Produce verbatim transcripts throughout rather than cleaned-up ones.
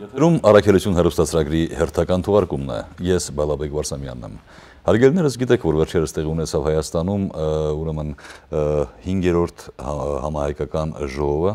Եթերում առաքելություն հեռուստացրագրի հերթական թողարկումն է, ես Բալաբեկ Վարսամյանն եմ։ Հարգելիներս, գիտեք, որ վերջերս տեղի ունեցավ Հայաստանում ուրեմն հինգերորդ համահայկական ժողովը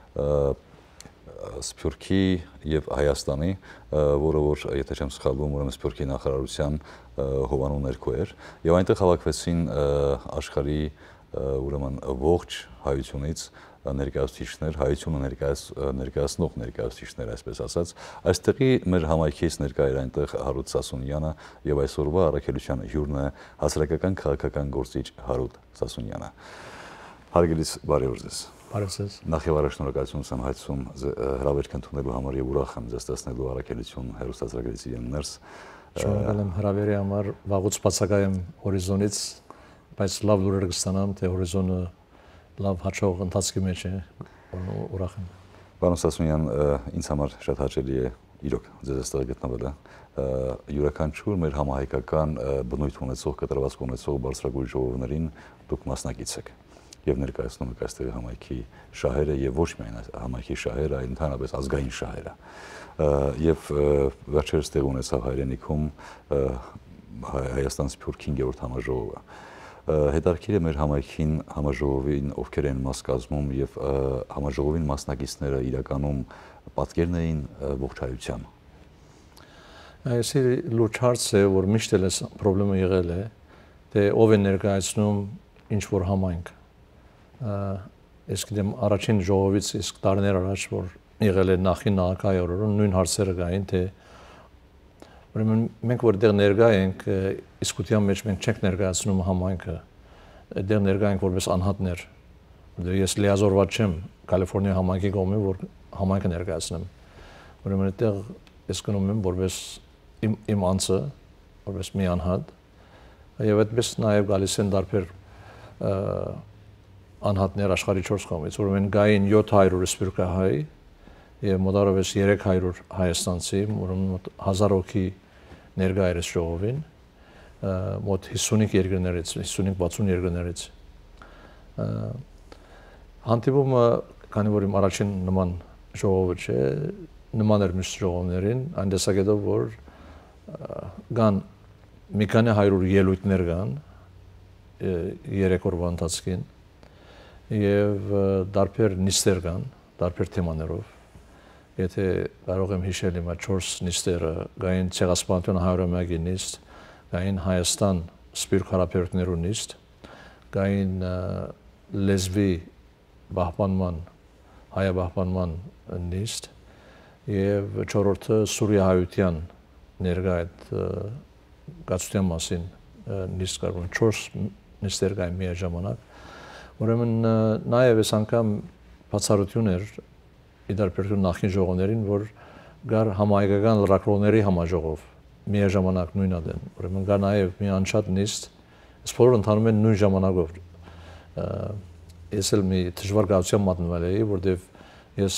Սփյուռքի եւ Հայաստանի, որը որ եթե չեմ սխալվում, ուրեմն Սփյուռքի նախարարության հովանու ներքո էր, եւ այնտեղ հավաքվեցին աշխարհի ուրեմն ողջ հայությունից ներկայացուցիչներ, հայությունը ներկայացնող ներկայացուցիչներ, այսպես ասած, այստեղի մեր համայնքից ներկա էր այնտեղ Հարութ Սասունյանը եւ այսօրվա առաքելության հյուրն է հասարակական քաղաքական գործիչ Հարութ Սասունյանը։ Հարգելիս, բարի օր ձեզ։ Բարի ձեզ։ Նախ եւ առաջ շնորհակալություն եմ հայցում հրավերք ընդունելու համար եւ ուրախ եմ ձեզ տեսնելու առաքելություն հեռուստացագրից իրեն ներս։ Շնորհակալ եմ հրավերի համար, վաղուց բացակայեմ հորիզոնից, բայց լավ լուրեր կստանամ, թե հորիզոնը լավ հաջող ընթացքի մեջ է, ուրախ եմ։ Պարոն Սասունյան, ինձ համար շատ հաճելի է իրոք ձեզ այստեղ գտնվելը։ Յուրաքանչյուր մեր համահայկական բնույթ ունեցող, կտրվածք ունեցող բարձրագույն ժողովներին դուք մասնակից եք եւ ներկայացնում եք այստեղ համայնքի շահերը եւ ոչ միայն համայնքի շահերը, այլ ընդհանրապես ազգային շահերը։ Եվ վերջերս տեղ ունեցավ հայրենիքում Հայաստան-Սփյուռք հինգերորդ համաժողովը։ Հետաքրքիր է մեր համայնքին համաժողովին ովքեր են մաս կազմում եւ համաժողովին մասնակիցները իրականում պատկերն էին ողջ հայության։ Այս լուրջ հարց է, որ միշտ էլ այս խնդրումը եղել է, թե ով է ներկայացնում ինչ որ համայնք։ Ես գիտեմ առաջին ժողովից իսկ տարիներ առաջ որ եղել է նախին նախագահորը նույն հարցերը կային, թե ուրեմն մենք որտեղ ներկա ենք, իսկության մեջ մենք չենք ներկայացնում համայնքը, այդտեղ ներկա ենք որպես անհատներ, որտեղ ես լիազորված չեմ Կալիֆոռնիա համայնքի կողմից, որ համայնքը ներկայացնեմ։ Ուրեմն այդտեղ ես գնում եմ որպես իմ իմ անձը, որպես մի անհատ, եւ այդպես նաեւ գալիս են դարբեր անհատներ աշխարհի չորս կողմից, ուրեմն գային յոթ հարյուր սփյուռքահայ եւ մոտավորապես երեք հարյուր հայաստանցի, ուրեմն հազար հոգի ներկա էր ժողովին, մոտ հիսունհինգ երկրներից, հիսունհինգ վաթսուն երկրներից։ Հանդիպումը, քանի որ իմ առաջին նման ժողովը չէ, նման էր մյուս ժողովներին, այն տեսակետով, որ կան մի քանի հարյուր ելույթներ կան երեք օրվա ընթացքին եւ դարբեր նիստեր կան, դարբեր թեմաներով։ Եթե կարող եմ հիշել իմ չորս նիստերը, գային ցեղասպանության հարյուրամյակի նիստ, գային Հայաստան Սփյուռք հարաբերություններու նիստ, գային լեզվի պահպանման, հայաբահպանման նիստ եւ չորրորդը սուրիահայության ներկա այդ գացության մասին նիստ կար, չորս նիստեր կային միաժամանակ։ Ուրեմն նաեւ այս անգամ բացառություն էր իդարբերություն նախին ժողովներին, որ գար համահայկական լրագրողների համաժողով միաժամանակ նույնադեն, ուրեմն գար նաև մի անշատ նիստ, այս բոլորը ընթանում են նույն ժամանակով։ Ես էլ մի դժվար գաղության մատնվել էի, որտեղ ես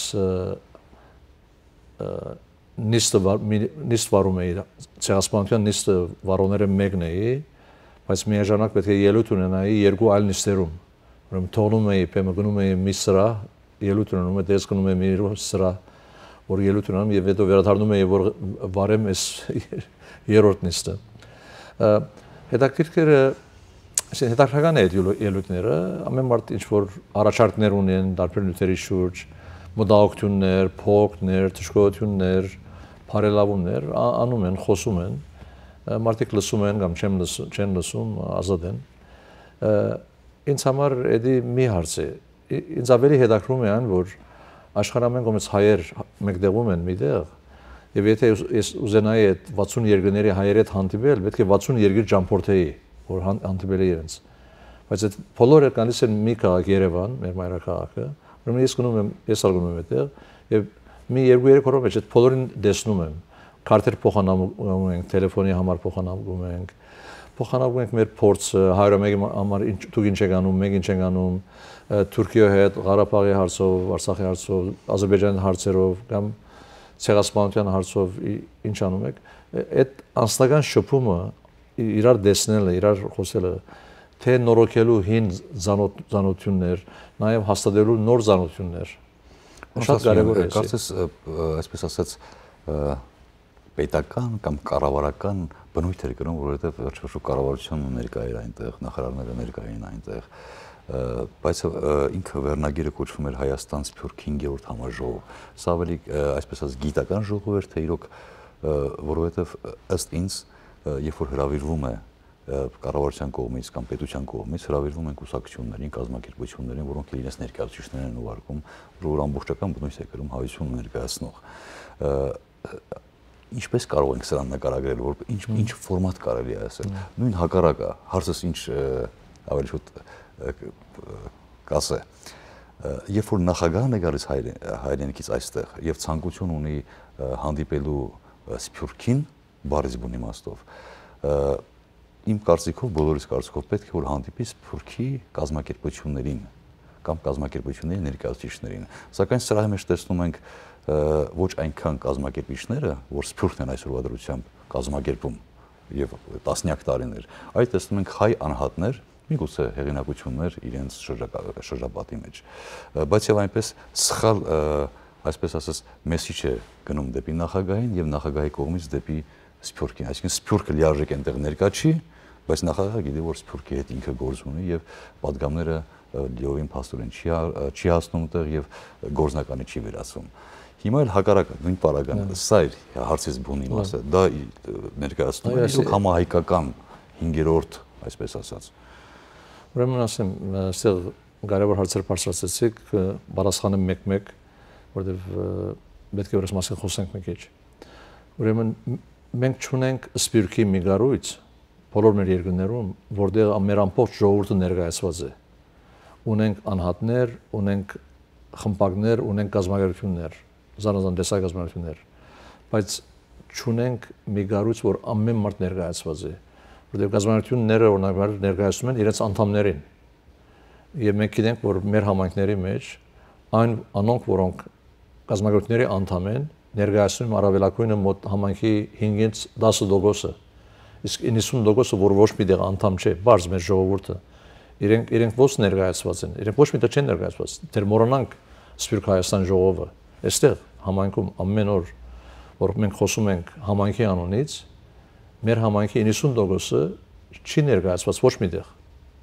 նիստը նիստ վարում էի, ցեղասպանության նիստը վարողները մեկն էի, բայց միաժամանակ պետք է ելույթ ունենայի երկու այլ նիստերում, ուրեմն թողնում էի, պեմը գնում էի մի սրահ, ելույթ ունենում, դες գնում եմ մի սրահ, որ ելույթ ունենում եւ հետո վերադառնում եմ որ վարեմ այս երրորդ նիստը։ Հետաքրքիր հետաքրքրական է այդ ելույթները, ամեն մարդ ինչ որ առաջարկներ ունեն դարբեր նյութերի շուրջ, մտահոգություններ, փոքներ, դժգոհություններ, բարելավումներ անում են, խոսում են, մարդիկ լսում են կամ չեն լսում, չեն լսում, ազատ են։ Ինձ համար դա մի հարց է։ Ինձ ավելի հետաքրում է այն, որ աշխարհի ամեն կողմից հայեր մեկտեղում են միտեղ, եւ եթե ես ուզենայի այդ վաթսուն երկրների հայերի հետ հանդիպել, պետք է վաթսուն երկիր ճամփորդեի, որ հանդիպել իրենց։ Բայց այդ բոլորը գալիս են մի քաղաք Երևան, մեր մայրաքաղաքը, ուրեմն ես գնում եմ, ես ալգում եմ այդտեղ եւ մի երկու-երեք օրով այդ բոլորին տեսնում եմ։ Քարտեր փոխանցում ենք, տելեֆոնի համար փոխանցում ենք, փոխանցում ենք մեր փորձը, հարյուրամյակի համար դուք ինչ եք անում, մենք ինչ ենք անում, Թուրքիայի հետ, Ղարաբաղի հարցով, Արցախի հարցով, Ադրբեջանի հարցերով կամ ցեղասպանության հարցով ինչ անում եք, այդ անձնական շփումը իրար տեսնելը, իրար խոսելը, թե նորոգելու հին զանոթություններ, նաև հաստատելու նոր զանոթություններ, շատ կարևոր է։ Կարծես այսպես ասած պետական կամ կառավարական բնույթ էր կրում, որովհետև վերջերս կառավարությունը ներկա էր այնտեղ, նախարարները ներկա էին այնտեղ, բայց ինքը վերնագիրը կոչվում էր Հայաստան Սփյուռք հինգերորդ համաժողով։ Սա ավելի այսպես ասած գիտական ժողով էր, թե իրոք, որովհետև ըստ ինձ, երբ որ հրավիրվում է կառավարության կողմից կամ պետության կողմից հրավիրվում են կուսակցություններին, կազմակերպություններին, որոնք իրենց ներկայացուցիչներ են ուղարկում, որ ամբողջական բնույթ է կրում հավասարություն ներկայացնող։ Ինչպես կարող ենք սրան նկարագրել, որ ինչ ինչ ֆորմատ կարելի է ասել։ Նույն հակառակը, հարցս ինչ ավելի շուտ կասե։ Երբ որ նախագահն է գալիս հայրենիքից այստեղ եւ ցանկություն ունի հանդիպելու Սփյուռքին, բառից բուն իմաստով, իմ կարծիքով, բոլորիս կարծիքով պետք է որ հանդիպի Սփյուռքի կազմակերպություններին կամ կազմակերպությունների ներկայացուցիչներին։ Սակայն սրա մեջ տեսնում ենք ոչ այնքան կազմակերպիչները, որ Սփյուռքն են այսօրվա դրությամբ կազմակերպում եւ տասնյակ տարիներ, այլ տեսնում ենք հայ անհատներ, միգուցե հեղինակություններ իրենց շրջապատի մեջ։ Բայց եւ այնպես սխալ, այսպես ասած, մեսիջ է գնում դեպի նախագահին եւ նախագահի կողմից դեպի Սփյուռքին, այսինքն Սփյուռքը լիարժեք այնտեղ ներկա չի, բայց նախագահը գիտի, որ Սփյուռքի հետ ինքը գործ ունի եւ պատգամները լիովին փաստորեն չի չի հասնում տեղ եւ գործնականի չի վերածվում։ Հիմա էլ հակառակը, նույն պարագան, սա է հարցից բուն իմաստը, դա ներկայացնում է իրոք համահայկական հինգերորդ, այսպես ասած։ Ուրեմն ասեմ, այստեղ կարևոր հարցեր բարձրացրեցիք, պատասխանը մեկ-մեկ, որովհետեւ պետք է որս մասին խոսենք մի քիչ։ Ուրեմն մենք չունենք Սփյուռքի մի գառույց բոլոր մեր երկրներում, որտեղ մեր ամբողջ ժողովուրդը ներկայացված է։ Ունենք անհատներ, ունենք խմբակներ, ունենք կազմակերպություններ, զանազան տեսակ կազմակերպություններ, բայց չունենք մի գառույց, որ ամեն մարդ ներկայացված է, որտեղ կազմակերպությունները օրինակ ներկայացնում են իրենց անդամներին։ Եվ մենք գիտենք, որ մեր համայնքների մեջ այն անոնք, որոնք կազմակերպությունների անդամ են, ներկայացնում առավելակույնը մոտ համայնքի հինգից դասը տոկոսը, իսկ իննսուն տոկոսը, որ ոչ մի տեղ անդամ չէ, բարձ մեր ժողովուրդը, իրենք իրենք ոչ ներկայացված են, իրենք ոչ մի տեղ չեն ներկայացված, դեռ մոռանանք Սփյուռք Հայաստան ժողովը, այստեղ համայնքում ամեն օր, որ մենք խոսում ենք համայնքի անունից, մեր համայնքի իննսուն տոկոսը չի ներկայացված ոչ մի տեղ։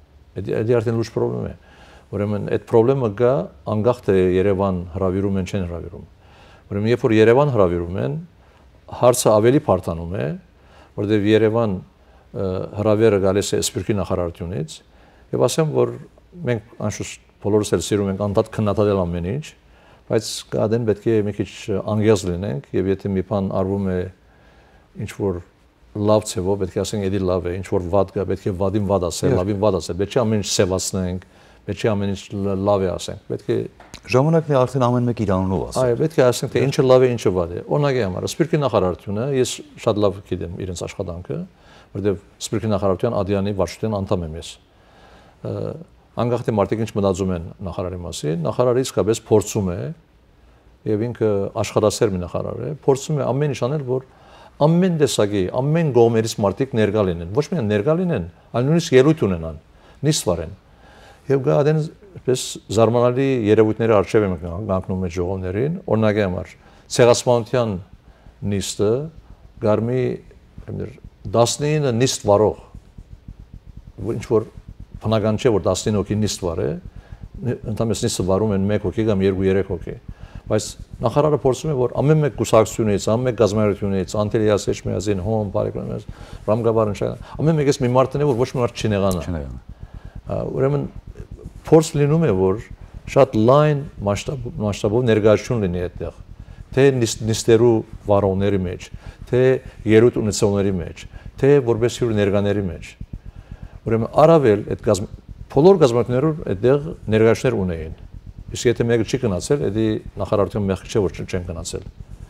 Դա արդեն լուրջ խնդրեմ է։ Ուրեմն այդ խնդրումը կա, անկախ թե Երևան հրավիրում են, չեն հրավիրում։ Ուրեմն երբ որ Երևան հրավիրում են, հարցը ավելի բարդանում է, որտեղ Երևան հրավերը գալիս է Սփյուռքի նախարարությունից, եւ ասեմ, որ մենք անշուշտ բոլորս էլ սիրում ենք անդադ քննադատել ամեն ինչ, բայց կադեն պետք է մի քիչ անգեզ լինենք եւ եթե մի բան արվում է ինչ որ լավ ցեվով, պետք է ասենք էդի լավ է, ինչ որ վատ կա, պետք է վադին վատ ասել, լավին վատ ասել, պետք է ամեն ինչ սեվացնենք, պետք է ամեն ինչ լավ է ասենք, պետք է ժամանակն է արդեն ամեն մեկ իր անունով ասել։ Այո, պետք է ասենք թե ինչը լավ է, ինչը վատ է։ Օրինակի համար Սփյուռքի նախարարությունը, ես շատ լավ գիտեմ իրենց աշխատանքը, որտեղ Սփյուռքի նախարարության Ադյանի վարչության անդամ եմ ես։ Անկախ թե մարդիկ ինչ մտածում են նախարարի մասին, նախարարը իսկապես փորձում է եւ ինքը աշխատասեր մի նախարար է, փորձում է ամեն ինչ անել, որ ամեն տեսակի, ամեն կողմերից մարդիկ ներկա լինեն, ոչ միայն ներկա լինեն, այլ նույնիսկ ելույթ ունենան, նիստ վարեն։ Եվ գադեն պես զարմանալի երևույթների արժև եմ կանգնում այդ ժողովներին, օրինակի համար ցեղասպանության նիստը գարմի տասնինը նիստ վարող, ինչ որ բնական չէ, որ տասնինը հոգի նիստ վարե, ընդհանրապես նիստը վարում են մեկ հոգի կամ երկու-երեք հոգի, բայց նախարարը փորձում է, որ ամեն մեկ կուսակցությունից, ամեն մեկ գազམ་ությունից, Անտելիաս Էջմիածին, Հոմ, Բարեկամս, Ռամգաբարն, ամեն մեկից մի մարդ է, որ ոչ մի մարդ չի նեղանա։ Ուրեմն փորձ լինում է, որ շատ լայն մասշտաբով ներկայացում լինի այդտեղ, թե նիստերու վարողների մեջ, թե ելույթ ունեցողների մեջ, թե որպես հյուր ներկաների մեջ։ Ուրեմն առավել այդ բոլոր գազམ་ություններով այդտեղ ներկայացներ ունեին։ Իսկ եթե մեկը չի գնացել, դա նախարարության մեղք չէ, որ չեն գնացել։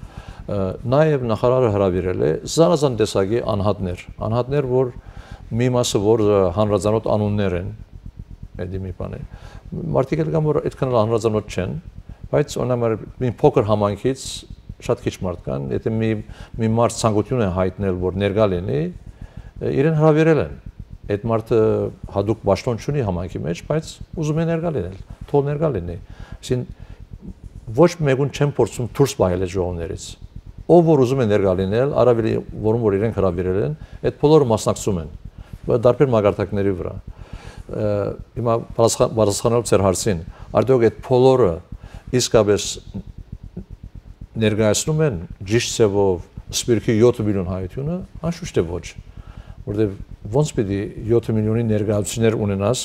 Նաև նախարարը հրավիրել է զանազան տեսակի անհատներ, անհատներ, որ մի մասը որ հանրազանոթ անուններ են, դա մի բան է։ Մարդիկ էլ կան, որ այդքան հանրազանոթ չեն, բայց օրինակ մի փոքր համայնքից շատ քիչ մարդ կան, եթե մի մի մարդ ցանկություն է հայտնել, որ ներկա լինի, իրեն հրավիրել են։ Այդ մարդը հadoop պաշտոն չունի համայնքի մեջ, բայց ուզում է ներկա լինել, թող ներկա լինի։ Այսինքն ոչ մեկուն չեն փորձում դուրս բայել այդ ժողովներից։ ով որ ուզում է ներկա լինել, առավել որում որ իրենք հրավիրել են, այդ բոլորը մասնակցում են, դարբեր մագարտակների վրա։ Հիմա պատասխանելով ձեր հարցին, արդյոք այդ բոլորը իսկապես ներկայացնում են ճիշտ ձևով Սփյուռքի յոթ միլիոն հայությունը, անշուշտ է ոչ, որտեղ ոնց պիտի յոթ միլիոնի ներկայացուցիչներ ունենաս,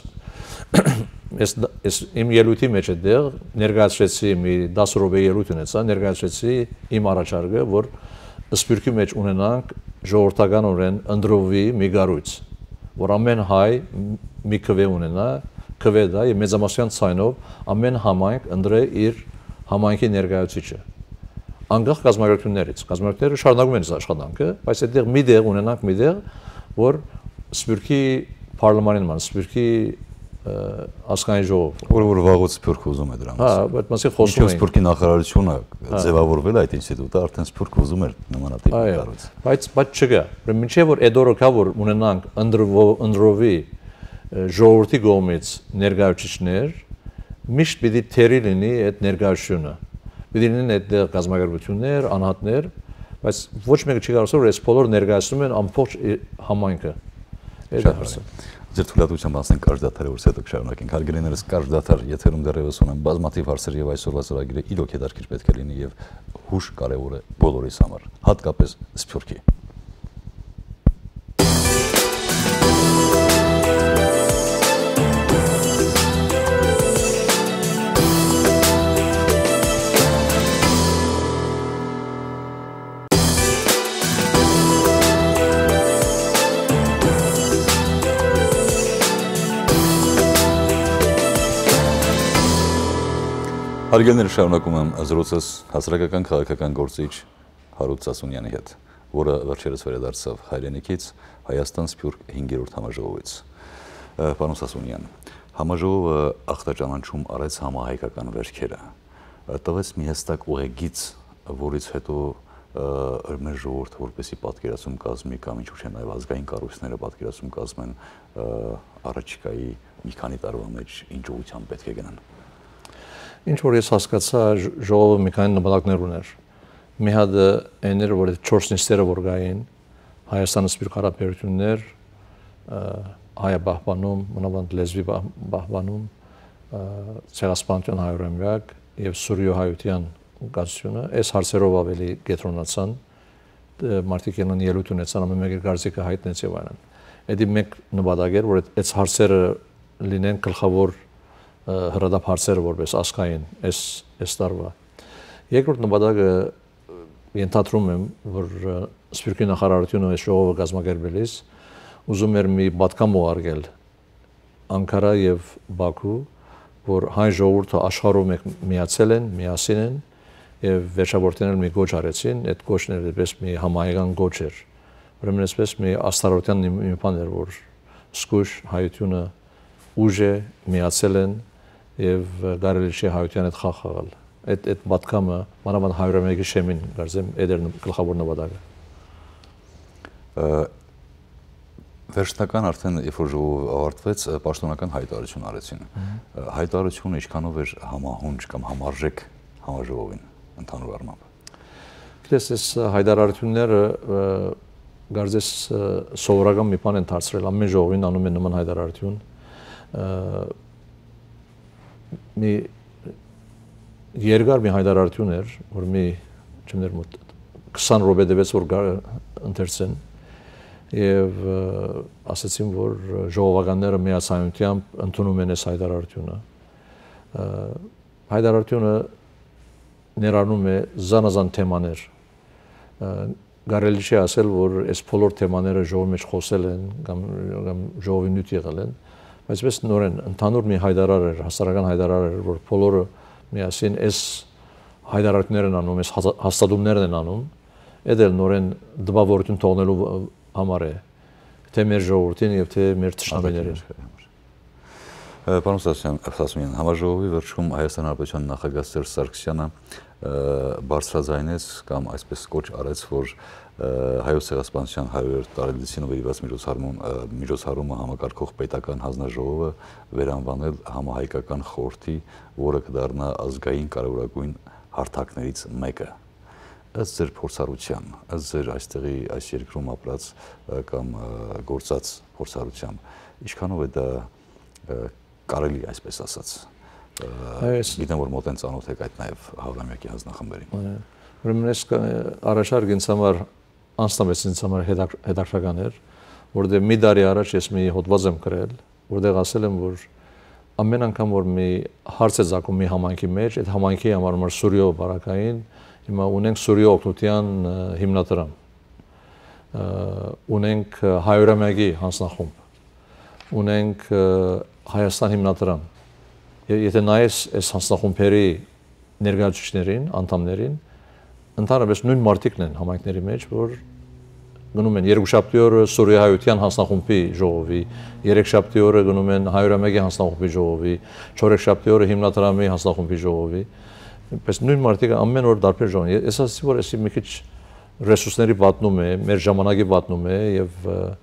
ես իմ ելույթի մեջ այդտեղ ներկայացրեցի մի դասը րոպե ելույթ ունեցա, ներկայացրեցի իմ առաջարկը, որ Սփյուռքի մեջ ունենանք ժողովրդականորեն ընտրովի մի կառույց, որ ամեն հայ մի քվե ունենա, քվե դա եւ մեծամասնության ցայնով ամեն համայնք ընտրե իր համայնքի ներկայացուցիչը։ Անկախ կազմակերպություններից, կազմակերպությունները շարունակում են այս աշխատանքը, բայց այդտեղ մի դեղ ունենանք մի դեղ, որ Սփյուռքի պարլամանին ման, Սփյուռքի ազգային ժողով, որ որ վաղուց Սփյուռքը ուզում է դրանից։ Հա, բայց մասի խոսում ենք։ Սփյուռքի նախարարությունը ձևավորվել այդ ինստիտուտը, արդեն Սփյուռքը ուզում էր նմանատիպ կառույց։ Բայց բայց չկա։ Ուրեմն մինչև որ այդ օրը կա որ ունենանք ընդրովի ժողովրդի կողմից ներկայացուցիչներ, միշտ պիտի թերի լինի այդ ներկայությունը։ Պիտի լինեն այդ կազմակերպություններ, անհատներ, բայց ոչ մեկը չի կարող ասել, որ այս բոլորը ներկայացնում են ամբողջ համայնքը։ Այդ է հարցը։ Ձեր թույլատվությամբ անցնենք կարճ դադարը, որից հետո կշարունակենք։ Հարգելիներս, կարճ դադար եթերում դեռևս ունեն բազմաթիվ հարցեր եւ այսօրվա ծրագիրը իրոք հետաքրքիր պետք է լինի եւ հուշ կարեւոր է բոլորիս համար, հատկապես Սփյուռքի։ Հարգելիներ, շարունակում եմ զրույցս հասարակական քաղաքական գործիչ Հարութ Սասունյանի հետ, որը վերջերս վերադարձավ հայրենիքից Հայաստան-Սփյուռք հինգերորդ համաժողովից։ Պարոն Սասունյան, համաժողովը ախտաճանաչում արեց համահայկական վերքերը, տվեց մի հստակ ուղեգիծ, որից հետո մեր ժողովուրդը որպեսզի պատկերացում կազմի կամ ինչու՞ չէ նաև ազգային կառույցները պատկերացում կազմեն առաջիկայի մի քանի տարվա մեջ ինչ ուղղությամբ պետք է գնան։ Ինչ որ ես հասկացա, ժողովը մի քանի նպատակներ ուներ։ Մի հատը այն էր, որ այդ չորս նիստերը որ կային, Հայաստան-Սփյուռք հարաբերություններ, հայաբահբանում, մնավանդ լեզվի բահբանում, ցեղասպանության հարյուրամյակ եւ սուրյո-հայության գացությունը, այս հարցերով ավելի կենտրոնացան, մարդիկ ելան ելույթ ունեցան, ամեն մեկը կարծիքը հայտնեց եւ այլն։ Այդ մեկ նպատակ էր, որ այս հարցերը լինեն գլխավոր հրադապ հարցերը որպես ազգային այս այս տարվա։ Երկրորդ նպատակը ենթադրում եմ, որ Սփյուռքի նախարարությունը այս ժողովը կազմակերպելիս ուզում էր մի պատգամ ուղարկել Անկարա եւ Բաքու, որ հայ ժողովուրդը աշխարհում միացել են, միասին են եւ վերջավորտնել մի գոչ արեցին, այդ գոչն էր դեպս մի համահայկական գոչ էր։ Ուրեմն այսպես մի աստարոթյան մի բան էր, որ սկուշ հայությունը ուժ է միացել են եւ կարելի չէ հայության հետ խաղ խաղալ։ Այդ այդ պատգամը մանավանդ հարյուրամյակի շեմին կարծեմ այդ էր գլխավոր նպատակը։ Վերջնական արդեն երբ որ ժողովը ավարտվեց, պաշտոնական հայտարարություն արեցին։ Հայտարարությունը ինչքանով էր համահունչ կամ համարժեք համաժողովին ընդհանուր առմամբ։ Գիտես, այս հայտարարությունները կարծես սովորական մի բան են դարձրել, ամեն ժողովին անում են նման հայտարարություն։ Մի երկար մի հայտարարություն էր, որ մի չմներ մոտ քսան րոպե դեպս որ ընթերցեն եւ ասացին, որ ժողովականները միացայնությամբ ընդունում են այս հայտարարությունը։ Հայտարարությունը ներառնում է զանազան թեմաներ։ Կարելի չէ ասել, որ այս բոլոր թեմաները ժողովի մեջ խոսել են կամ կամ ժողովի նյութ եղել են, բայց պես նորեն ընդհանուր մի հայտարար էր, հասարակական հայտարար էր, որ բոլորը միասին այս հայտարարություններն անում, այս հաստատումներն են անում, այդ էլ նորեն դպավորություն թողնելու համար է, թե մեր ժողովրդին եւ թե մեր թշնամիներին։ Պարոն Սասունյան, համաժողովի վերջում Հայաստան Հանրապետության նախագահ Սերժ Սարգսյանը բարձրաձայնեց կամ այսպես կոչ արեց, որ հայոց ցեղասպանության հարյուրերորդ տարելիցին նվիրված միջոցառումը համակարգող պետական հանձնաժողովը վերանվանել համահայկական խորհրդի, որը կդառնա ազգային կարևորագույն հարթակներից մեկը։ ըստ ձեր փորձառության, ըստ ձեր այստեղի այս երկրում ապրած կամ գործած փորձառությամբ, ինչքանով է դա կարելի այսպես ասած։ Գիտեմ, որ մոտ են ծանոթ եք այդ նաև Հավրամյակի հանձնախմբերին։ Ուրեմն այս առաջարկ ինձ համար անձնապես ինձ համար հետաքրքրական էր, որտեղ մի տարի առաջ ես մի հոդված եմ գրել, որտեղ ասել եմ, որ ամեն անգամ որ մի հարց է ցակում մի համայնքի մեջ, այդ համայնքի համարում է Սուրյո բարակային, հիմա ունենք Սուրյո օգնության հիմնադրամ, ունենք Հայրամյակի հանձնախումբ, ունենք Հայաստան հիմնադրամ։ Եթե նայես այս հանձնախումբերի ներկայացուցիչներին, անդամներին, ընդհանրապես նույն մարդիկն են համայնքների մեջ, որ գնում են երկուշաբթի օրը Սուրիայության հանձնախումբի ժողովի, երեքշաբթի օրը գնում են Հայրամյակի հանձնախումբի ժողովի, չորեքշաբթի օրը հիմնադրամի հանձնախումբի ժողովի։ Պես նույն մարդիկը ամեն օր դարբեր ժողով։ Ես ասացի, որ էսի մի քիչ ռեսուրսների վատնում է, մեր ժամանակի վատնում է եւ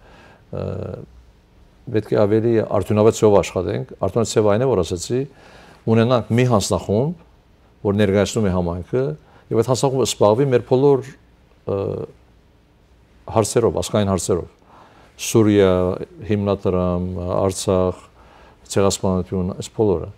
պետք է ավելի արդյունավետ ծով աշխատենք։ Արդյունավետ ծովը այն է, որ ասացի, ունենանք մի հանձնախումբ, որ ներկայացնում է համայնքը, եւ այդ հանձնախումբը զբաղվի մեր բոլոր հարցերով, ազգային հարցերով։ Սուրիա, հիմնադրամ, Արցախ, ցեղասպանություն, այս բոլորը։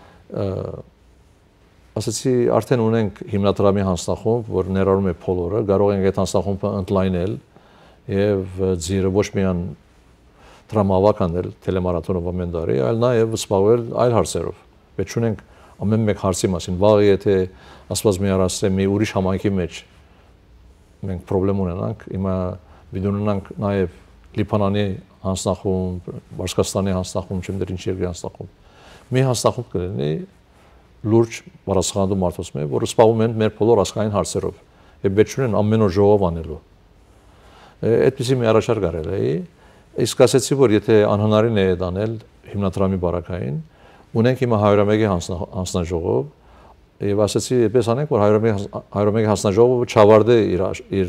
Ասացի, արդեն ունենք հիմնադրամի հանձնախումբ, որ ներառում է բոլորը, կարող ենք այդ հանձնախումբը ընդլայնել եւ ձիրը ոչ միայն դրամավակ անել տելեմարաթոնով ամեն տարի, այլ նաև զբաղվել այլ հարցերով։ Պետք չունենք ամեն մեկ հարցի մասին։ Վաղը եթե ասված մի առաստ մի ուրիշ համայնքի մեջ մենք խնդրեմ ունենանք, հիմա վիդունենանք նաև Լիբանանի հանձնախումբ, Բաշկաստանի հանձնախումբ, չեմ դեռ ինչ երկրի հանձնախումբ։ Մի հանձնախումբ կլինի լուրջ բարձրացնելու մարդոց մեջ, որը զբաղվում են մեր բոլոր ազգային հարցերով։ Եվ պետք չունեն ամեն օր ժողով անելու։ Այդպիսի մի առաջարկ արել էի։ Իսկ ասեցի, որ եթե անհնարին է դանել հիմնադրամի բարակային, ունենք հիմա Հայրամյակի հանձնաժողով, եւ ասեցի, այդպես անենք, որ Հայրամյակի հանձնաժողովը չավարտի իր իր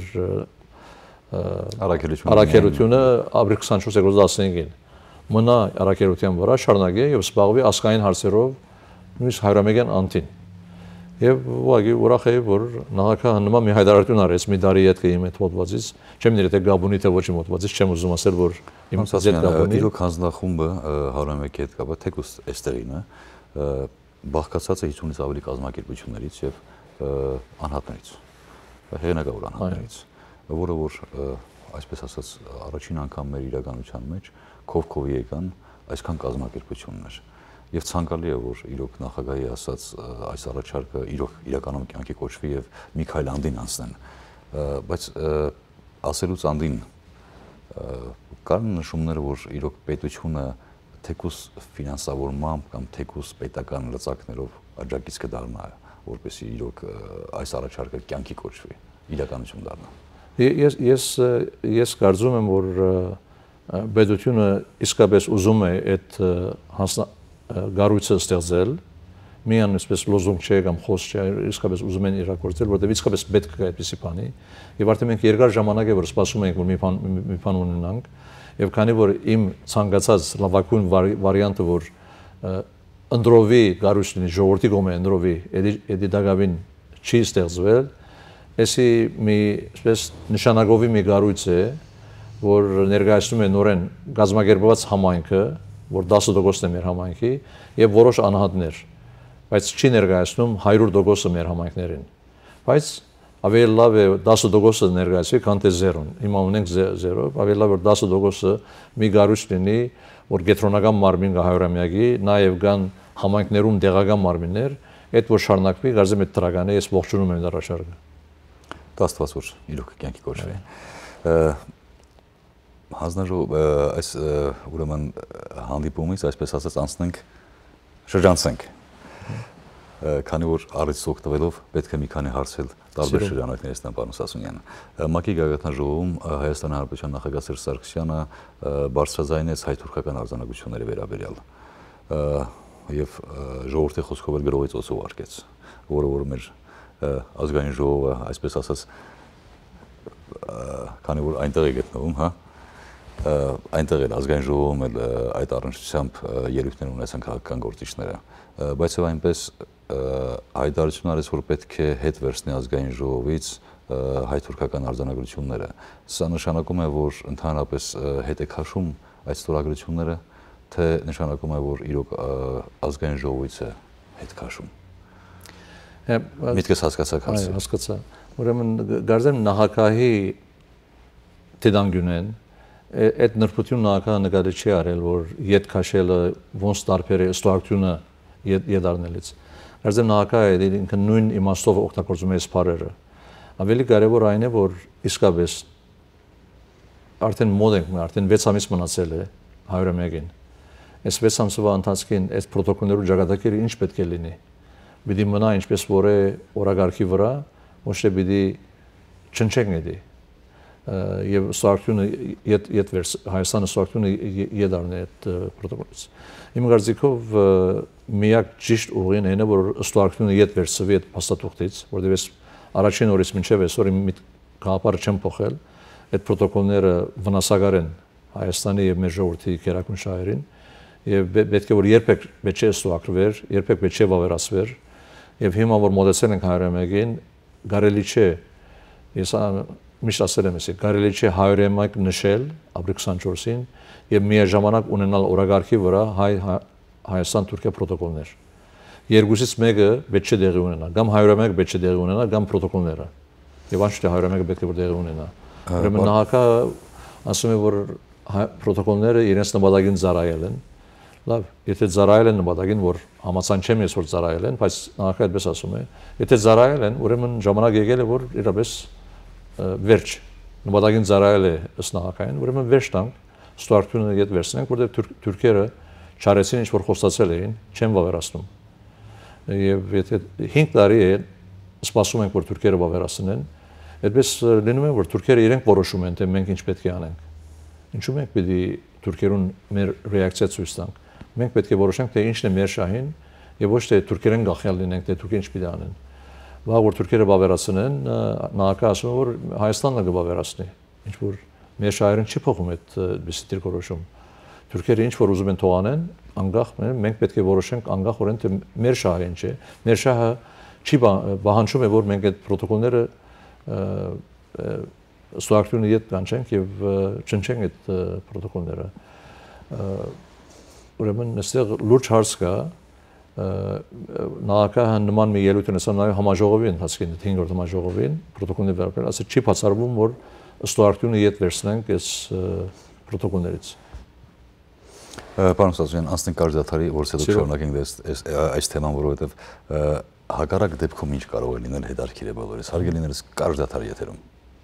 առաքելությունը ապրիլ քսանչորս երկու հազար տասնհինգին։ Մնա առաքելության վրա, շարունակի եւ զբաղվի ազգային հարցերով, նույնիսկ Հայրամյակյան անտին։ Եվ ուղղակի ուրախ եմ, որ նախագահը նման մի հայտարարություն արեց մի տարի հետ իմ այդ հոդվածից, չեմ ներ թե Գաբոնի թե ոչ իմ հոդվածից, չեմ ուզում ասել, որ իմ հետ Գաբոնի։ Իրոք հանձնախումբը Հայրամյակի հետ կապը թեկուզ էստեղին է, բաղկացած է հիսունից ավելի կազմակերպություններից եւ անհատներից, հեղինակավոր անհատներից, որը որ այսպես ասած առաջին անգամ մեր իրականության մեջ քով-քովի եկան այսքան կազմակերպություններ։ Եվ ցանկալի է, որ իրոք նախագահի ասած այս առաջարկը իրոք իրականում կյանքի կոչվի եւ մի քայլ անդին անցնեն, բայց ասելուց անդին կան նշումներ, որ իրոք պետությունը թեկուս ֆինանսավորմամբ կամ թեկուս պետական լծակներով աջակից կդառնա, որպեսզի իրոք այս առաջարկը կյանքի կոչվի, իրականություն դառնա։ Ես ես ես կարծում եմ, որ պետությունը իսկապես ուզում է այդ գառույցը ստեղծել, միայն այսպես լոզունգ չէ կամ խոս չէ, իսկապես ուզում են իրագործել, որտեղ իսկապես պետք է այդպիսի բանի։ Եվ արդեն մենք երկար ժամանակ է որ սպասում ենք, որ մի բան մի բան ունենանք, եւ քանի որ իմ ցանկացած լավագույն վարիանտը որ ընդրովի գառույց լինի, ժողովրդի կողմը ընդրովի, էդի դակավին չի ստեղծվել, էսի մի այսպես նշանակովի մի գառույց է, որ ներկայացնում է նորեն գազམ་ակերպված համայնքը, որ տասը տոկոսն է մեր համայնքի եւ որոշ անհատներ, բայց չի ներկայացնում հարյուր տոկոսը մեր համայնքներին։ Բայց ավելի լավ է տասը տոկոսը ներկայացվի, քան թե զերոն։ Հիմա ունենք զերո, ավելի լավ է տասը տոկոսը մի գառույց լինի, որ կենտրոնական մարմին կա Հայրամյակի, նաեւ կան համայնքներում տեղական մարմիններ, այդ որ շարունակվի, գարզեմ այդ դրական է, ես ողջունում եմ դարաշարքը։ Աստված որ իրոք կյանքի կոչվի։ Հանձնաժողով այս ուրեմն հանդիպումից այսպես ասած անցնենք շրջանցենք, քանի որ առիթից օգտվելով պետք է մի քանի հարցել տարբեր շրջանակներից տան պարոն Սասունյանը։ ՄԱԿ-ի գագաթնաժողովում Հայաստանի Հանրապետության նախագահ Սերժ Սարգսյանը բարձրաձայնեց հայ-թուրքական արձանագրությունների վերաբերյալ եւ ժողովրդի խոսքով գրողից օծը ուղարկեց, որը որ մեր ազգային ժողովը այսպես ասած քանի որ այնտեղ է գտնվում, հա, այնտեղ էլ ազգային ժողովում էլ այդ առնչությամբ ելույթներ ունեցան քաղաքական գործիչները, բայց եւ այնպես հայտարարություն արեց, որ պետք է հետ վերցնի ազգային ժողովից հայ-թուրքական արձանագրությունները, սա նշանակում է, որ ընդհանրապես հետ է քաշում այդ ստորագրությունները, թե նշանակում է, որ իրոք ազգային ժողովից է հետ քաշում։ Միտքս հասկացաք հարցը։ Այո, հասկացա։ Ուրեմն գարձեմ նախագահի դիտանկյունեն այդ նրբություն նախագահը նկատի չի արել, որ ետ քաշելը ոնց տարբեր է ստորագրությունը ետ առնելից։ Գարձեմ նախագահը ինքը նույն իմաստով օգտագործում է սփարերը։ Ավելի կարևոր այն է, որ իսկապես արդեն մոտ ենք, արդեն վեց ամիս մնացել է հարյուրամյակին։ Այս վեց ամսվա ընթացքին այս պրոտոկոլներու ճակատագիրը ինչ պետք է լինի։ Պիտի մնա ինչպես որ է օրագարկի վրա, ոչ թե պիտի չնչենք էդի։ Եվ ստորագրությունը ետ վերս Հայաստանը ստորագրությունը ետ առնի այդ պրոտոկոլից։ Իմ կարծիքով միակ ճիշտ ուղին այն է, որ ստորագրությունը ետ վերսվի այդ փաստաթուղթից, որտեղ առաջին օրից մինչև այսօր իմ գաղափարը չեմ փոխել, այդ պրոտոկոլները վնասակար են Հայաստանի եւ մեր ժողովրդի քերակուն շահերին եւ պետք է որ երբեք պետք չէ ստորագրվեր, երբեք պետք չէ վավերացվեր եւ հիմա որ մոտեցել ենք հարյուրամյակին, կարելի չէ ես միշտ ասել եմ, կարելի չէ հարյուրամյակ նշել ապրիլ քսանչորսին եւ միաժամանակ ունենալ օրագարկի վրա հայ Հայաստան-Թուրքիա պրոտոկոլներ։ Երկուսից մեկը պետք չէ տեղի ունենա, կամ հարյուրամյակը պետք չէ տեղի ունենա, կամ պրոտոկոլները։ Եվ ոչ թե հարյուրամյակը պետք է որ տեղի ունենա։ Ուրեմն նախագահը ասում է, որ պրոտոկոլները իրենց նպատակին ծառայել են։ Լավ, եթե ծառայել են նպատակին, որ համաձայն չեմ ես որ ծառայել են, բայց նախագահը այդպես ասում է, եթե ծառայել են, ուրեմն ժամանակ եկել է, որ իրապես վերջ նպատակին ծառայել է ըստ նախագահային, ուրեմն վերջ տանք, ստորագրությունը ետ վերցնենք, որտեղ թուրքերը չարեցին ինչ որ խոստացել էին, չեն վավերացնում։ Եվ եթե հինգ տարի է սպասում ենք, որ թուրքերը վավերացնեն, այդպես լինում է, որ թուրքերը իրենք որոշում են, թե մենք ինչ պետք է անենք։ Ինչու մենք պիտի թուրքերուն մեր ռեակցիա ցույց տանք։ Մենք պետք է որոշենք, թե ինչն է մեր շահին, եւ ոչ թե թուրքերեն գախյալ լինենք, թե թուրքերը ինչ պիտի անեն։ Վաղ որ թուրքերը վավերացնեն, նախագահը ասում է, որ Հայաստանն է կվավերացնի, ինչ որ մեր շահերին չի փոխում այդ այդպիսի դիրքորոշում։ Թուրքերը ինչ որ ուզում են թողանեն, անկախ մենք պետք է որոշենք անկախորեն թե մեր շահը ինչ է։ Մեր շահը չի բանջում է, որ մենք այդ պրոտոկոլները ստորագրությունը ետ կանչենք եւ չնչենք այդ պրոտոկոլները։ Ուրեմն այստեղ լուրջ հարց կա, նախագահը նման մի ելույթ ունեցավ նաեւ համաժողովի ընթացքին, հինգերորդ համաժողովին, պրոտոկոլների վերաբերյալ, ասել չի բացառվում, որ ստորագրությունը ետ վերցնենք այս պրոտոկոլներից։ Պարոն Սասունյան, անցնենք կարճ դադարի, որ հետո շարունակենք այս թեման, որովհետև հակառակ դեպքում ինչ կարող է լինել հետարքիր է բոլորիս, հարկ է լինել կարճ դադարի եթերում։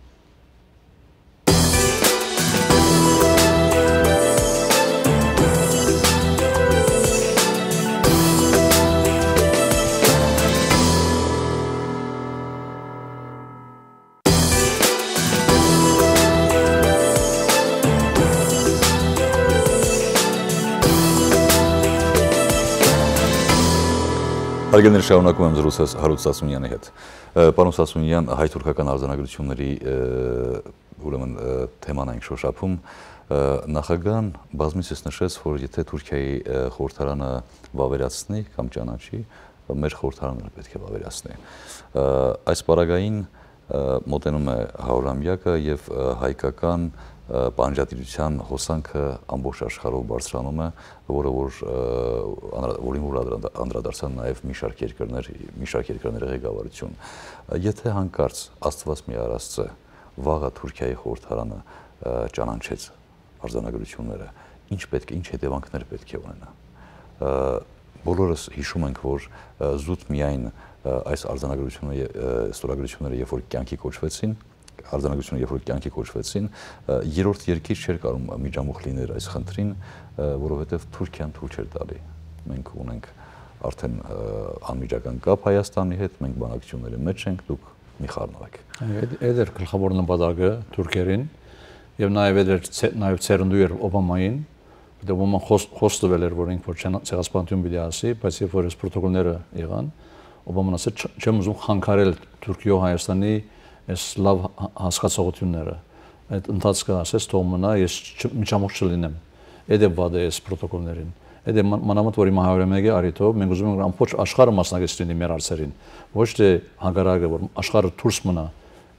Հարգելիներ, շարունակում եմ զրուցել Հարութ Սասունյանի հետ։ Պարոն Սասունյան, հայ-թուրքական արձանագրությունների ուրեմն թեման ենք շոշափում։ Նախագահան բազմիցս նշեց, որ եթե Թուրքիայի խորհրդարանը վավերացնի կամ ճանաչի, մեր խորհրդարանը պետք է վավերացնի։ Այս պարագային մոտենում է հարյուրամյակը եւ հայկական պանջատիրության հոսանքը ամբողջ աշխարհով բարձրանում է, որը որ որին որ անդրադարձան նաև մի շարք երկրներ, մի շարք երկրների ղեկավարություն։ Եթե հանկարծ Աստված մի արածը վաղը Թուրքիայի խորհրդարանը ճանաչեց արձանագրությունները, ինչ պետք է, ինչ հետևանքներ պետք է ունենա։ Բոլորս հիշում ենք, որ զուտ միայն այս արձանագրությունները, ստորագրությունները երբ որ կյանքի կոչվեցին, արձանագրությունը երբ որ կյանքի կոչվեցին, երրորդ երկիր չէր կարող միջամուխ լինել այս խնդրին, որովհետև Թուրքիան թույլ չէր տալի։ Մենք ունենք արդեն անմիջական կապ Հայաստանի հետ, մենք բանակցությունների մեջ ենք, դուք մի խառնվեք։ Այդ էր գլխավոր նպատակը թուրքերին եւ նաեւ այդ նաեւ ցերնդու էր Օբամային, դե Օբաման խոս տվել էր, որ ինք որ ցեղասպանություն պիտի ասի, բայց երբ որ այս պրոտոկոլները եղան, Օբաման ասաց չեմ ուզում խանգարել Թուրքիո Հայաստանի այս լավ հասկացողությունները։ Այդ ընթացքը ասես թող մնա, ես միջամուխ չլինեմ։ Այդ է վադը այս պրոտոկոլներին։ Այդ է մանավանդ որ իմ հարյուրամյակի առիթով մենք ուզում ենք ամբողջ աշխարհը մասնակից լինի մեր հարցերին, ոչ թե հանգարակը որ աշխարհը դուրս մնա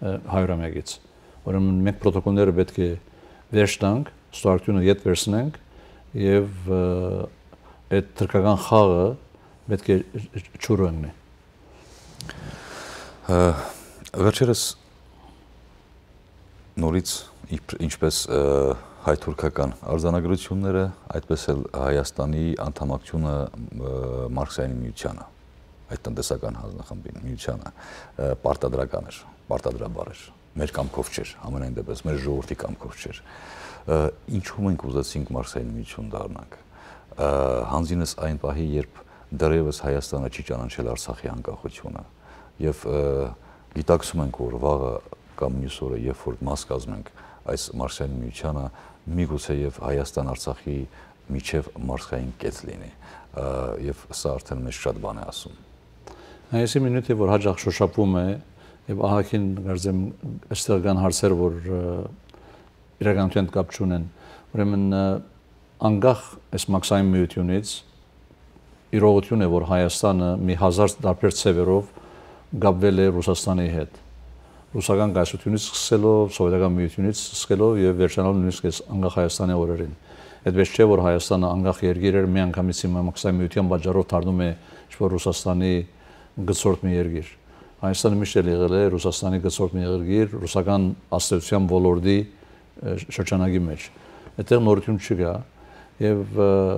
հայրամյակից։ Ուրեմն մենք պրոտոկոլները պետք է վերջ տանք, ստորագրությունը ետ վերցնենք եւ այդ թրկական խաղը պետք է չուրընի։ Վերջերս նորից ինչպես հայ-թուրքական արձանագրությունները, այդպես էլ Հայաստանի անդամակցությունը Մարքսային միությանը, այդ տնտեսական հանձնախմբին, միությանը պարտադրական էր, պարտադրաբար էր, մեր կամքով չէր, ամենայն դեպս մեր ժողովրդի կամքով չէր։ Ինչու մենք ուզեցինք Մարքսային միություն դառնանք։ Հանձինս այն պահի, երբ դեռևս Հայաստանը չի ճանաչել Արցախի անկախությունը եւ գիտակցում ենք, որ վաղը կամ մյուս օրը, երբ որ մաս կազմենք այս Մարքսային միությանը, միգուցե եւ Հայաստան-Արցախի միջև մարզային կետ լինի եւ սա արդեն մեզ շատ բան է ասում։ Այսի մինուտը որ հաջող շոշափում է եւ ահագին կարծեմ այստեղ կան հարցեր, որ իրականության կապ չունեն, ուրեմն անկախ այս Մարքսային միությունից իրողություն է, որ Հայաստանը մի հազար տարբեր ցևերով գաբվել է Ռուսաստանի հետ։ Ռուսական կայսրությունից սկսելով, սովետական միությունից սկսելով եւ վերջանալ նույնիսկ այս անկախ Հայաստանի օրերին։ Այդպես չէ, որ Հայաստանը անկախ երկիր էր, միանգամից Մարքսային միության պատճառով դառնում է ինչ-որ Ռուսաստանի գծորդ մի երկիր։ Հայաստանը միշտ էլ եղել է Ռուսաստանի գծորդ մի երկիր, ռուսական աստեցության ոլորտի շրջանակի մեջ։ Այդտեղ նորություն չկա եւ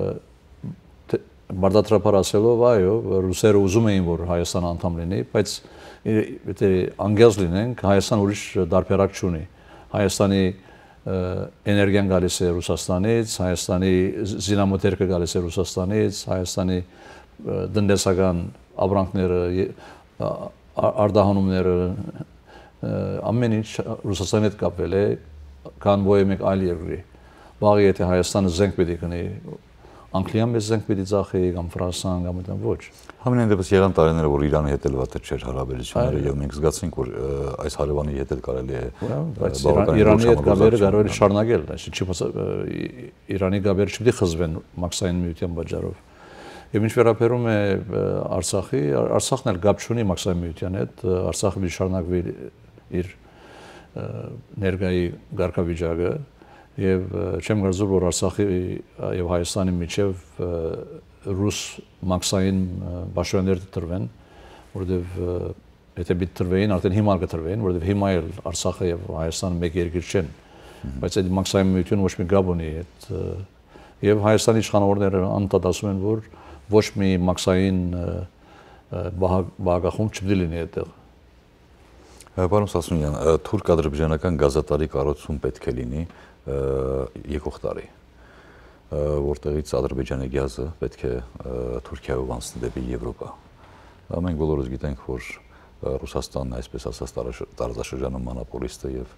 բարդատրապար ասելով, այո, ռուսերը ուզում էին, որ Հայաստանը անդամ լինի, բայց եթե անգյազ լինենք, Հայաստան ուրիշ դարբերակ չունի։ Հայաստանի էներգիան գալիս է Ռուսաստանից, Հայաստանի զինամթերքը գալիս է Ռուսաստանից, Հայաստանի տնտեսական ապրանքները, արտահանումները, ամեն ինչ Ռուսաստանի հետ կապվել է, քան ոչ մեկ այլ երկրի։ Վաղը եթե Հայաստանը զենք պետք ունի, Անգլիան մեծ զենք պետք է ծախի, կամ Ֆրանսիան, կամ այդտեղ ոչ։ Համենայն դեպս եղան տարիները, որ Իրանի հետ էլ վատը չէր հարաբերությունները եւ մենք զգացինք, որ այս հարևանի հետ էլ կարելի է բայց Իրանի հետ գաբերը կարող է շարունակել, այսինքն Իրանի գաբերը չպետք է խզվեն Մարքսային միության պատճառով։ Եվ ինչ վերաբերում է Արցախի, Արցախն էլ գաբ չունի Մարքսային միության հետ, Արցախը մի շարունակվի իր ներկայի ղեկավարիչը եւ չեմ կարծում, որ Արցախի եւ Հայաստանի միջև ռուս Մարքսային պաշտոններ տրվեն, որովհետեւ եթե պիտի տրվեին, արդեն հիմա կտրվեին, որովհետեւ հիմա էլ Արցախը եւ Հայաստանը մեկ երկիր չեն, բայց այդ Մարքսային միությունը ոչ մի գաբ ունի այդ եւ Հայաստանի իշխանավորները անդադար ասում են, որ ոչ մի Մարքսային բաղախումբ չպետք է լինի այդտեղ։ Պարոն Սասունյան, թուրք-ադրբեջանական գազատարի կառուցում պետք է լինի եկող տարի, որտեղից Ադրբեջանի գազը պետք է Թուրքիայով անցնի դեպի Եվրոպա։ Մենք բոլորս գիտենք, որ Ռուսաստանն այսպես ասած տարածաշրջանում մոնոպոլիստ է եւ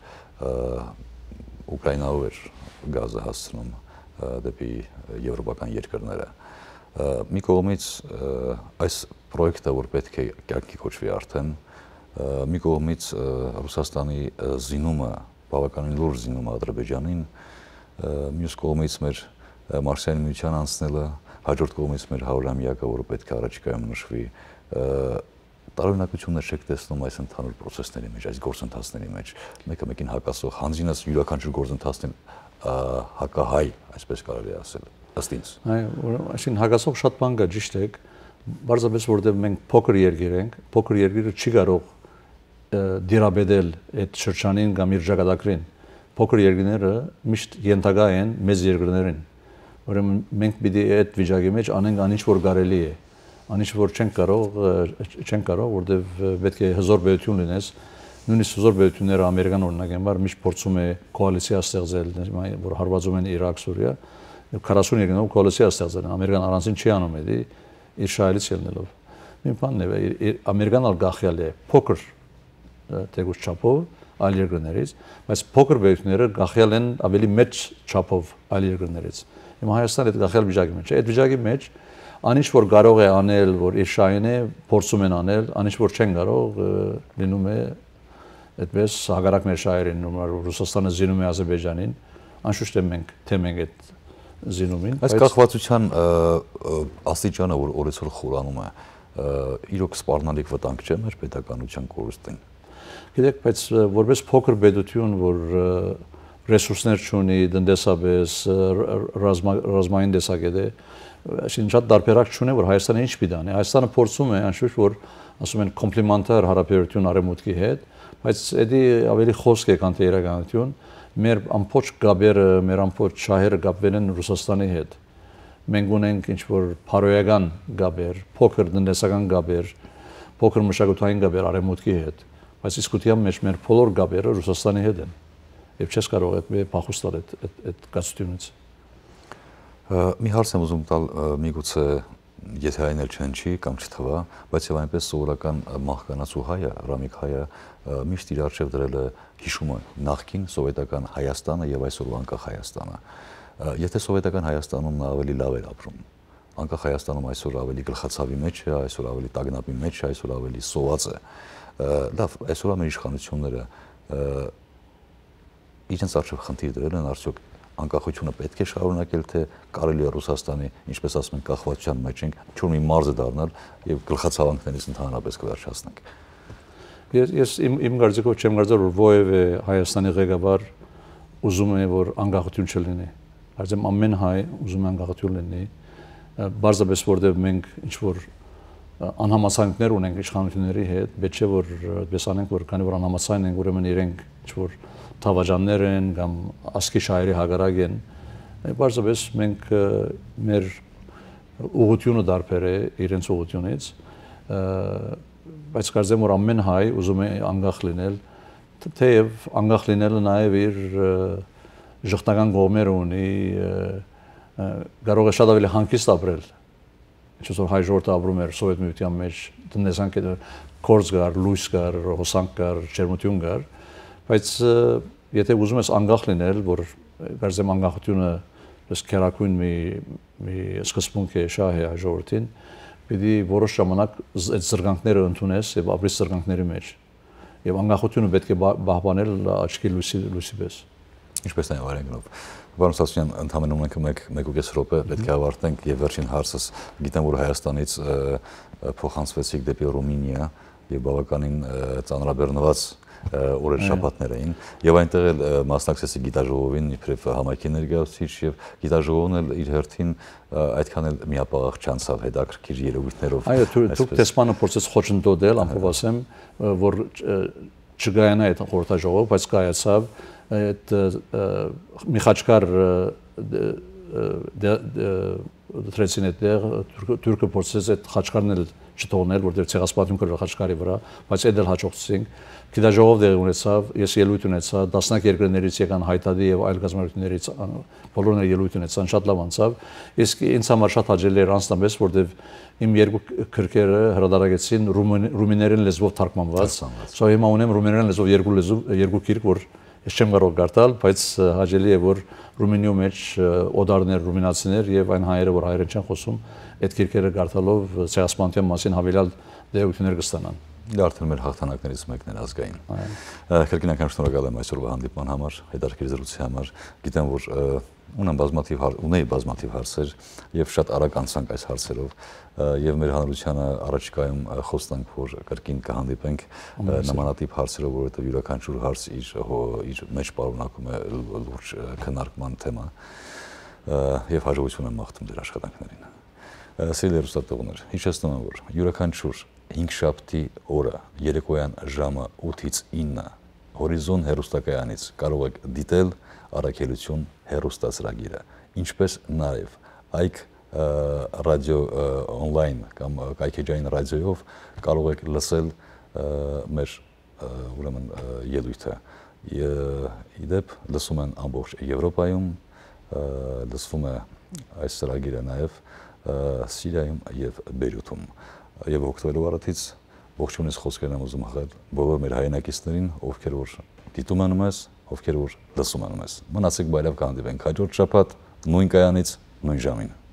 Ուկրաինայով էր գազը հասցնում դեպի եվրոպական երկրները։ Մի կողմից այս պրոյեկտը, որ պետք է կյանքի կոչվի արդեն, մի կողմից Ռուսաստանի զինումը, բավականին լուրջ զինումը Ադրբեջանին, մյուս կողմից մեր Մարքսային միության անցնելը, հաջորդ կողմից մեր հարյուրամյակը, որը պետք է առաջիկայում նշվի, տարօրինակություններ չեք տեսնում այս ընդհանուր process-ների մեջ, այս գործընթացների մեջ, մեկը մեկին հակասող, հանձինս յուրաքանչյուր գործընթացն հակահայ, այսպես կարելի է ասել, ըստ ինձ։ Այո, այսինքն հակասող շատ բան կա, ճիշտ է, բարձրապես որտեղ մենք փոքր երկիր ենք, փոքր երկիրը չի կարող դիրաբեդել այդ շրջանին կամ իր ճակատագրին։ Փոքր երկրները միշտ ենթակա են մեծ երկրներին։ Ուրեմն մենք պիտի այդ վիճակի մեջ անենք անինչ որ կարելի է, անինչ որ չենք կարող, չենք կարող, որտեղ պետք է հզոր բերություն լինես։ Նույնիսկ հզոր բերությունները ամերիկան օրինակ համար միշտ փորձում է կոալիցիա ստեղծել, որ հարվածում են Իրաք, Սուրիա, եւ քառասուն երկրներով կոալիցիա ստեղծել են։ Ամերիկան առանցին չի անում էլի իր շահերից ելնելով։ Մի բանն է, ամերիկան ալ գախյալ է փոքր թեկուզ չափով այլ երկրներից, բայց փոքր բերությունները գախյալ են ավելի մեծ չափով այլ երկրներից։ Հիմա Հայաստանը այդ գախյալ վիճակի մեջ է։ Այդ վիճակի մեջ անինչ որ կարող է անել, որ իր շահին է, փորձում են անել, անինչ որ չեն կարող, լինում է այդպես հակառակ մեր շահերին, Ռուսաստանը զինում է Ադրբեջանին, անշուշտ է մենք թե մենք այդ զինումին։ Այս կախվածության աստիճանը, որ օրեցօր խորանում է, իրոք սպառնալիք վտանգ չէ մեր պետականության կորուստին։ Գիտեք, բայց որպես փոքր պետություն, որ ռեսուրսներ չունի, տնտեսապես, ռազմային տեսակետ է, այսինքն շատ տարբերակ չունի, որ Հայաստանը ինչ պիտի անի։ Հայաստանը փորձում է, անշուշտ, որ ասում են կոմպլիմենտար հարաբերություն արևմուտքի հետ, բայց դա ավելի խոսք է, քան թե իրականություն։ Մեր ամբողջ գաբերը, մեր ամբողջ շահերը գաբվել են Ռուսաստանի հետ։ Մենք ունենք ինչ-որ փարոյական գաբեր, փոքր տնտեսական գաբեր, փոքր մշակութային գաբեր արևմուտքի հետ, բայց իսկության մեջ մեր բոլոր գաբերը Ռուսաստանի հետ են։ Եվ չես կարող այդ փախուստալ այդ այդ կացությունից։ Մի հարց եմ ուզում տալ, միգուցե եթե այն էլ չհնչի կամ չթվա, բայց եւ այնպես սովորական մահկանացու հայը, Ռամիկ հայը միշտ իր արժեվ դրել է հիշումը նախկին սովետական Հայաստանը եւ այսօրվա անկախ Հայաստանը։ Եթե սովետական Հայաստանում նա ավելի լավ էր ապրում, անկախ Հայաստանում այսօր ավելի գլխացավի մեջ է, այսօր ավելի տագնապի մեջ է, այսօր ավելի սոված է։ Լավ, այսօրվա մեր իշխանությունները իրենց արժեվ խնդիր դրել են, արդյոք անկախությունը պետք է շարունակել, թե կարելի է Ռուսաստանի, ինչպես ասում են, կախվածության մեջ ենք, ինչ-որ մի մարզ դառնալ եւ գլխացավանքներից ընդհանրապես կվերջացնենք։ Ես ես իմ իմ կարծիքով չեմ կարծում, որ որևէ Հայաստանի ղեկավար ուզում է, որ անկախություն չլինի։ Արդեն ամեն հայ ուզում է անկախություն լինի, բարձրապես որտեղ մենք ինչ-որ անհամացանքներ ունենք իշխանությունների հետ, պետք չէ որ այդպես անենք, որ քանի որ անհամացայն են, ուրեմն իրենք ինչ-որ թավաջաններ են կամ ասկի շահերի հագարակ են, բարձրապես մենք մեր ուղղությունը դարբեր է իրենց ուղղությունից, բայց կարծեմ որ ամեն հայ ուզում է անկախ լինել, թեև անկախ լինելը նաև իր ժողտական կողմերը ունի, կարող է շատ ավելի հանգիստ ապրել, ինչպես որ հայ ժողովուրդը ապրում էր Սովետ միության մեջ, տնտեսական գործ կար, լույս կար, հոսանք կար, ջերմություն կար, բայց եթե ուզում ես անկախ լինել, որ կարծեմ անկախությունը ըստ քերակույն մի մի սկզբունք է, շահ է ժողովրդին, պիտի որոշ ժամանակ այդ զրկանքները ընդունես եւ ապրես զրկանքների մեջ։ Եվ անկախությունը պետք է պահպանել աչքի լույսի լույսի պես։ Ինչպես նաև արենգնով։ Պարոն Սասունյան, ընդհանրապես մենք մեկ մեկուկես րոպե պետք է ավարտենք եւ վերջին հարցս գիտեմ որ Հայաստանից փոխանցվեցիք դեպի Ռումինիա եւ բավականին ծանրաբեռնված օրեր շաբաթներ էին եւ այնտեղ էլ մասնակցեցի գիտաժողովին իբրև համայնքի ներկայացուցիչ եւ գիտաժողովն էլ իր հերթին այդքան էլ միապաղաղ չանցավ հետաքրքիր երևույթներով։ Այո, դուք տեսմանը փորձեց խոչընդոտել, անփով ասեմ, որ չգայանա այդ խորհրդաժողով, բայց կայացավ այդ Միխաչկար դրեցին այդտեղ թուրքը փորձեց այդ խաչկարն էլ չթողնել, որտեղ ցեղասպանություն կար խաչկարի վրա, բայց այդ էլ հաջողեցինք։ Գիտաժողով դեր ունեցավ, ես ելույթ ունեցա, տասնյակ երկրներից եկան հայտարարի եւ այլ գազམ་ություններից բոլորն ելույթ ունեցան, շատ լավ անցավ։ Իսկ ինձ համար շատ հաճելի էր անձնապես, որտեղ իմ երկու քրքերը հրադարագեցին ռումիներեն լեզվով թարգմանված։ Սա հիմա ունեմ ռումիներեն լեզվով երկու լեզու, երկու գիրք, որ ես չեմ կարող գարտալ, բայց հաճելի է, որ Ռումինիու մեջ օդարներ, ռումինացիներ եւ այն հայերը, որ հայերեն չեն խոսում, այդ գիրքերը գարտալով ցեղասպանության մասին հավելյալ դերություններ կստանան։ Դա արդեն մեր հաղթանակներից մեկն է ազգային։ Կրկինական շնորհակալ եմ այսօրվա հանդիպման համար, հետաքրքիր զրույցի համար։ Գիտեմ, որ ունեմ բազմաթիվ ունեի բազմաթիվ հարցեր եւ շատ արագ անցանք այս հարցերով եւ մեր հանրությանը առաջիկայում խոստանք, որ կրկին կհանդիպենք նմանատիպ հարցերով, որովհետեւ յուրաքանչյուր հարց իր իր մեջ պարունակում է լուրջ քննարկման թեմա եւ հաջողություն եմ մաղթում դեր աշխատանքներին։ Սիրելի հեռուստատողներ, հիշեցնում եմ, որ յուրաքանչյուր հինգշաբթի օրը երեկոյան ժամը ութից ինը Հորիզոն հեռուստակայանից կարող եք դիտել առաքելություն հեռուստացրագիրը, ինչպես նաև այք ռադիո on-line կամ կայքեջային ռադիոյով կարող եք լսել մեր ուրեմն ելույթը։ Իդեպ լսում են ամբողջ Եվրոպայում, լսվում է այս ծրագիրը նաև Սիրիայում եւ Բեյրութում։ Եվ օգտվելով առիթից ողջունից խոսքերն եմ ուզում հղել բոլոր մեր հայրենակիցներին, ովքեր որ դիտում են մեզ, ովքեր որ լսում են մեզ։ Մնացեք բարև, կհանդիպենք հաջորդ շաբաթ նույն կայանից, նույն ժամին։